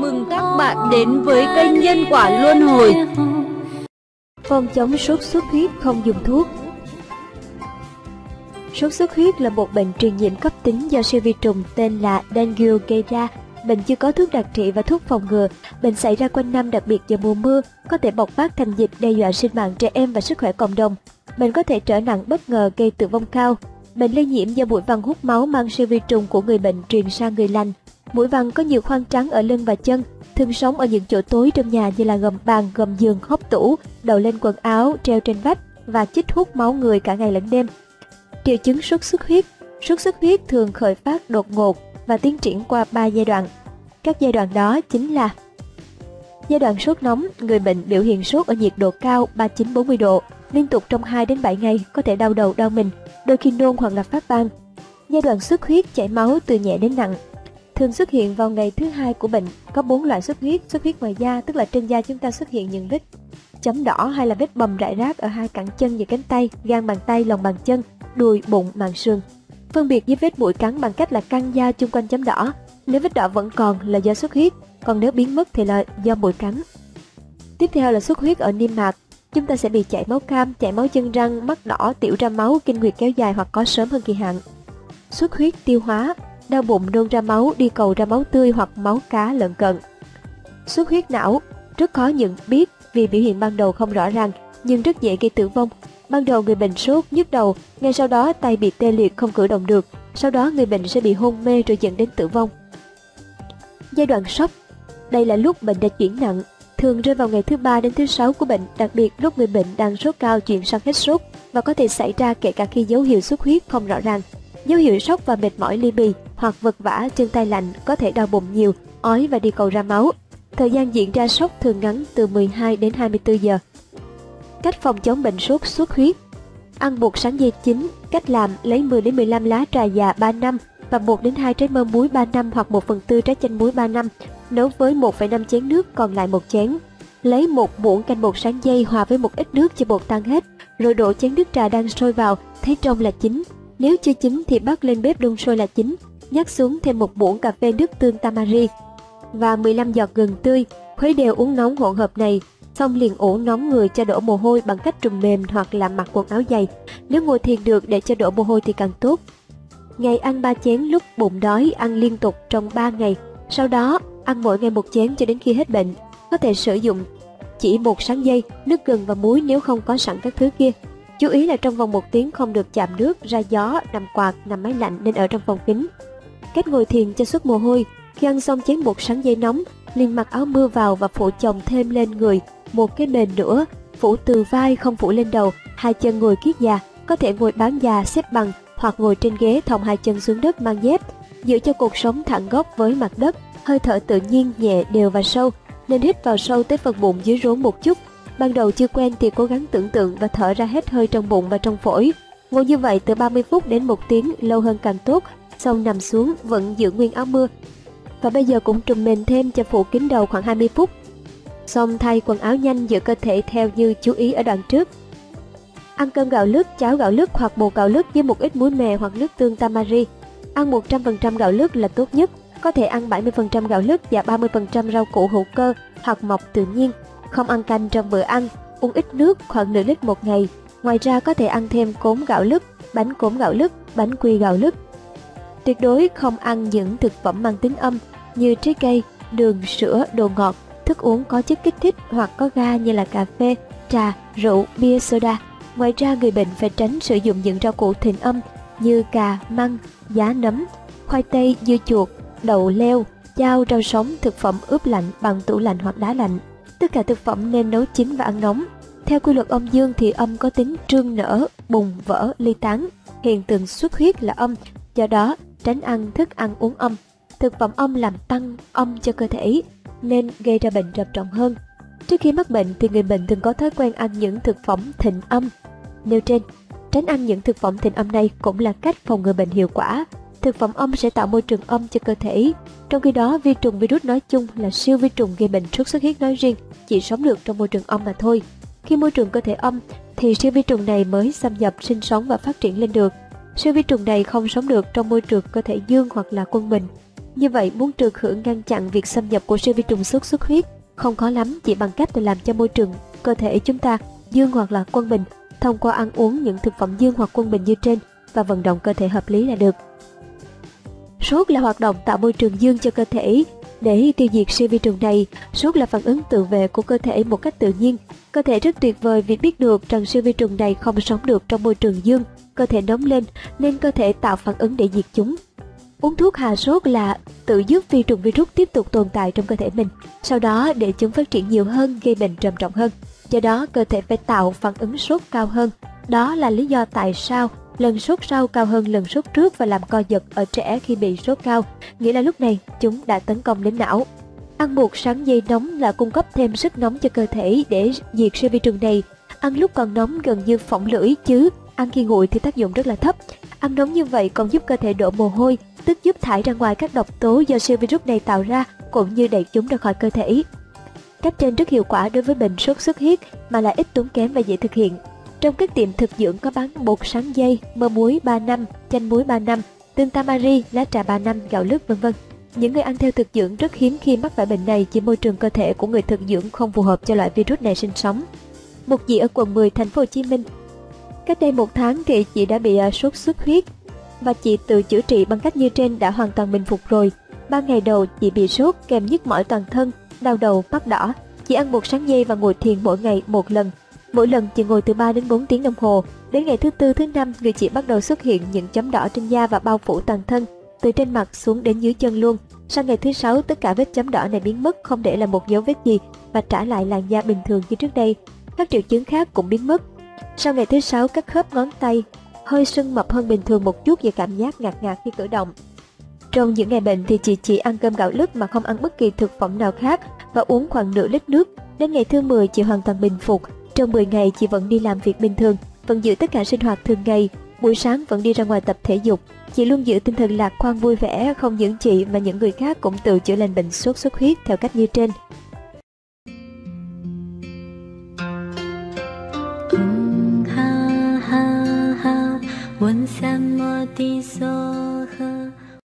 mừng các bạn đến với kênh Nhân Quả Luân Hồi. Phòng chống sốt xuất huyết không dùng thuốc. Sốt xuất huyết là một bệnh truyền nhiễm cấp tính do siêu vi trùng tên là dengue gây ra. Bệnh chưa có thuốc đặc trị và thuốc phòng ngừa. Bệnh xảy ra quanh năm, đặc biệt vào mùa mưa, có thể bộc phát thành dịch đe dọa sinh mạng trẻ em và sức khỏe cộng đồng. Bệnh có thể trở nặng bất ngờ, gây tử vong cao. Bệnh lây nhiễm do muỗi vằn hút máu mang siêu vi trùng của người bệnh truyền sang người lành. Muỗi vằn có nhiều khoang trắng ở lưng và chân, thường sống ở những chỗ tối trong nhà như là gầm bàn, gầm giường, hốc tủ, đậu lên quần áo, treo trên vách và chích hút máu người cả ngày lẫn đêm. Triệu chứng sốt xuất huyết. Sốt xuất huyết thường khởi phát đột ngột và tiến triển qua 3 giai đoạn. Các giai đoạn đó chính là: giai đoạn sốt nóng, người bệnh biểu hiện sốt ở nhiệt độ cao 39-40 độ, liên tục trong 2 đến 7 ngày, có thể đau đầu, đau mình, đôi khi nôn hoặc là phát ban. Giai đoạn xuất huyết, chảy máu từ nhẹ đến nặng, thường xuất hiện vào ngày thứ 2 của bệnh. Có 4 loại xuất huyết ngoài da, tức là trên da chúng ta xuất hiện những vết chấm đỏ hay là vết bầm rải rác ở hai cẳng chân và cánh tay, gan bàn tay, lòng bàn chân, đùi, bụng, màng sườn. Phân biệt với vết muỗi cắn bằng cách là căng da chung quanh chấm đỏ. Nếu vết đỏ vẫn còn là do xuất huyết, còn nếu biến mất thì là do muỗi cắn. Tiếp theo là xuất huyết ở niêm mạc. Chúng ta sẽ bị chảy máu cam, chảy máu chân răng, mắt đỏ, tiểu ra máu, kinh nguyệt kéo dài hoặc có sớm hơn kỳ hạn. Xuất huyết tiêu hóa, đau bụng, nôn ra máu, đi cầu ra máu tươi hoặc máu cá lợn cận. Xuất huyết não, rất khó nhận biết vì biểu hiện ban đầu không rõ ràng, nhưng rất dễ gây tử vong. Ban đầu người bệnh sốt, nhức đầu, ngay sau đó tay bị tê liệt không cử động được, sau đó người bệnh sẽ bị hôn mê rồi dẫn đến tử vong. Giai đoạn sốc, đây là lúc bệnh đã chuyển nặng, thường rơi vào ngày thứ 3 đến thứ 6 của bệnh, đặc biệt lúc người bệnh đang sốt cao chuyển sang hết sốt và có thể xảy ra kể cả khi dấu hiệu xuất huyết không rõ ràng. Dấu hiệu sốc và mệt mỏi ly bì hoặc vật vã, chân tay lạnh, có thể đau bụng nhiều, ói và đi cầu ra máu. Thời gian diễn ra sốc thường ngắn từ 12 đến 24 giờ. Cách phòng chống bệnh sốt xuất huyết: ăn bột sắn dây chín. Cách làm: lấy 10 đến 15 lá trà già 3 năm và 1 đến 2 trái mơ muối 3 năm hoặc 1/4 trái chanh muối 3 năm, nấu với 1,5 chén nước, còn lại 1 chén. Lấy 1 muỗng canh bột sắn dây hòa với một ít nước cho bột tan hết, rồi đổ chén nước trà đang sôi vào, thấy trong là chín. Nếu chưa chín thì bắt lên bếp đun sôi là chín. Nhắc xuống thêm 1 muỗng cà phê nước tương tamari và 15 giọt gừng tươi, khuấy đều uống nóng hỗn hợp này. Xong liền ủ nóng người cho đổ mồ hôi bằng cách trùm mềm hoặc là mặc quần áo dày. Nếu ngồi thiền được để cho đổ mồ hôi thì càng tốt. Ngày ăn 3 chén lúc bụng đói, ăn liên tục trong 3 ngày. Sau đó ăn mỗi ngày 1 chén cho đến khi hết bệnh. Có thể sử dụng chỉ bột sắn dây, nước gừng và muối nếu không có sẵn các thứ kia. Chú ý là trong vòng 1 tiếng không được chạm nước, ra gió, nằm quạt, nằm máy lạnh, nên ở trong phòng kín. Cách ngồi thiền cho xuất mồ hôi: khi ăn xong chén bột sắn dây nóng, liền mặc áo mưa vào và phủ chồng thêm lên người một cái mền nữa, phủ từ vai không phủ lên đầu, 2 chân ngồi kiết già, có thể ngồi bán già xếp bằng hoặc ngồi trên ghế thòng 2 chân xuống đất mang dép, giữ cho cột sống thẳng góc với mặt đất, hơi thở tự nhiên, nhẹ, đều và sâu, nên hít vào sâu tới phần bụng dưới rốn một chút. Ban đầu chưa quen thì cố gắng tưởng tượng và thở ra hết hơi trong bụng và trong phổi. Ngồi như vậy từ 30 phút đến 1 tiếng, lâu hơn càng tốt. Xong nằm xuống vẫn giữ nguyên áo mưa. Và bây giờ cũng trùm mền thêm cho phủ kín đầu khoảng 20 phút. Xong thay quần áo nhanh, giữ cơ thể theo như chú ý ở đoạn trước. Ăn cơm gạo lứt, cháo gạo lứt hoặc bột gạo lứt với một ít muối mè hoặc nước tương tamari. Ăn 100% gạo lứt là tốt nhất. Có thể ăn 70% gạo lứt và 30% rau củ hữu cơ hoặc mọc tự nhiên. Không ăn canh trong bữa ăn, uống ít nước khoảng nửa lít một ngày. Ngoài ra có thể ăn thêm cốm gạo lứt, bánh cốm gạo lứt, bánh quy gạo lứt. Tuyệt đối không ăn những thực phẩm mang tính âm như trái cây, đường, sữa, đồ ngọt, thức uống có chất kích thích hoặc có ga như là cà phê, trà, rượu, bia, soda. Ngoài ra người bệnh phải tránh sử dụng những rau củ thịnh âm như cà, măng, giá nấm, khoai tây, dưa chuột, đậu leo, chao, rau sống, thực phẩm ướp lạnh bằng tủ lạnh hoặc đá lạnh. Tất cả thực phẩm nên nấu chín và ăn nóng. Theo quy luật âm dương thì âm có tính trương nở, bùng vỡ, ly tán. Hiện tượng xuất huyết là âm, do đó tránh ăn thức ăn uống âm. Thực phẩm âm làm tăng âm cho cơ thể nên gây ra bệnh trầm trọng hơn. Trước khi mắc bệnh thì người bệnh thường có thói quen ăn những thực phẩm thịnh âm nêu trên. Tránh ăn những thực phẩm thịnh âm này cũng là cách phòng ngừa bệnh hiệu quả. Thực phẩm âm sẽ tạo môi trường âm cho cơ thể. Trong khi đó, vi trùng virus nói chung là siêu vi trùng gây bệnh sốt xuất huyết nói riêng chỉ sống được trong môi trường âm mà thôi. Khi môi trường cơ thể âm thì siêu vi trùng này mới xâm nhập, sinh sống và phát triển lên được. Siêu vi trùng này không sống được trong môi trường cơ thể dương hoặc là quân bình. Như vậy, muốn trừ khử ngăn chặn việc xâm nhập của siêu vi trùng sốt xuất huyết không khó lắm, chỉ bằng cách là làm cho môi trường cơ thể chúng ta dương hoặc là quân bình thông qua ăn uống những thực phẩm dương hoặc quân bình như trên và vận động cơ thể hợp lý là được. Sốt là hoạt động tạo môi trường dương cho cơ thể. Để tiêu diệt siêu vi trùng này, sốt là phản ứng tự vệ của cơ thể một cách tự nhiên. Cơ thể rất tuyệt vời vì biết được rằng siêu vi trùng này không sống được trong môi trường dương, cơ thể nóng lên nên cơ thể tạo phản ứng để diệt chúng. Uống thuốc hạ sốt là tự giúp vi trùng virus tiếp tục tồn tại trong cơ thể mình, sau đó để chúng phát triển nhiều hơn gây bệnh trầm trọng hơn. Do đó, cơ thể phải tạo phản ứng sốt cao hơn. Đó là lý do tại sao lần sốt sau cao hơn lần sốt trước và làm co giật ở trẻ khi bị sốt cao, nghĩa là lúc này chúng đã tấn công đến não. Ăn một sáng dây nóng là cung cấp thêm sức nóng cho cơ thể để diệt siêu vi trùng này. Ăn lúc còn nóng gần như phỏng lưỡi chứ ăn khi nguội thì tác dụng rất là thấp. Ăn nóng như vậy còn giúp cơ thể đổ mồ hôi, tức giúp thải ra ngoài các độc tố do siêu virus này tạo ra, cũng như đẩy chúng ra khỏi cơ thể. Cách trên rất hiệu quả đối với bệnh sốt xuất huyết mà lại ít tốn kém và dễ thực hiện. Trong các tiệm thực dưỡng có bán bột sắn dây, mơ muối 3 năm, chanh muối 3 năm, tương tamari, lá trà 3 năm, gạo lứt vân vân. Những người ăn theo thực dưỡng rất hiếm khi mắc phải bệnh này, chỉ môi trường cơ thể của người thực dưỡng không phù hợp cho loại virus này sinh sống. Một chị ở quận 10 thành phố Hồ Chí Minh. Cách đây 1 tháng thì chị đã bị sốt xuất huyết và chị tự chữa trị bằng cách như trên đã hoàn toàn bình phục rồi. 3 ngày đầu chị bị sốt kèm nhức mỏi toàn thân, đau đầu, mắt đỏ. Chị ăn bột sắn dây và ngồi thiền mỗi ngày 1 lần. Mỗi lần chị ngồi từ 3 đến 4 tiếng đồng hồ. Đến ngày thứ 4, thứ 5, người chị bắt đầu xuất hiện những chấm đỏ trên da và bao phủ toàn thân, từ trên mặt xuống đến dưới chân luôn. Sang ngày thứ 6, tất cả vết chấm đỏ này biến mất, không để lại một dấu vết gì và trả lại làn da bình thường như trước đây. Các triệu chứng khác cũng biến mất. Sau ngày thứ 6, các khớp ngón tay hơi sưng mập hơn bình thường một chút và cảm giác ngạt ngạt khi cử động. Trong những ngày bệnh thì chị chỉ ăn cơm gạo lứt mà không ăn bất kỳ thực phẩm nào khác và uống khoảng nửa lít nước. Đến ngày thứ 10, chị hoàn toàn bình phục. Trong 10 ngày chị vẫn đi làm việc bình thường, vẫn giữ tất cả sinh hoạt thường ngày, buổi sáng vẫn đi ra ngoài tập thể dục. Chị luôn giữ tinh thần lạc quan vui vẻ, không những chị mà những người khác cũng tự chữa lành bệnh sốt xuất huyết theo cách như trên. ha ha ha，问什么的所